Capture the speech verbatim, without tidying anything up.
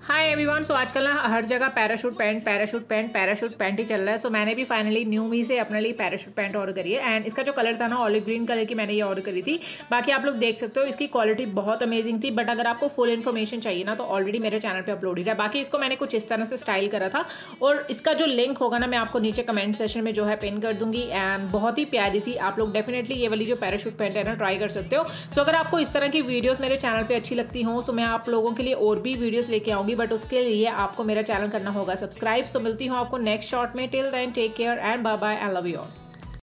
Hi everyone. सो आजकल ना हर जगह parachute pant parachute pant parachute pant ही चल रहा है। सो so, मैंने भी फाइनली न्यू मी से अपने लिए पैराशूट पैंट ऑर्डर करी है एंड इसका जो कलर था ना ऑलिव ग्रीन कलर की मैंने ये ऑर्डर करी थी। बाकी आप लोग देख सकते हो इसकी क्वालिटी बहुत अमेजिंग थी, बट अगर आपको फुल इन्फॉर्मेशन चाहिए ना तो ऑलरेडी मेरे चैनल पर अपलोड ही है। बाकी इसको मैंने कुछ इस तरह से स्टाइल करा था और इसका जो लिंक होगा ना मैं आपको नीचे कमेंट सेक्शन में जो है पिन कर दूंगी। एंड बहुत ही प्यारी थी। आप लोग डेफिनेटली ये वाली जो पैराशूट पैंट है ना ट्राई कर सकते हो। सो so, अगर आपको इस तरह की वीडियोस मेरे चैनल पे अच्छी लगती हो तो मैं आप लोगों के लिए और भी वीडियोस लेके आऊंगी, बट उसके लिए आपको मेरा चैनल करना होगा सब्सक्राइब। सो मिलती हूँ आपको नेक्स्ट शॉर्ट में। Till then take care and bye bye. I love you all.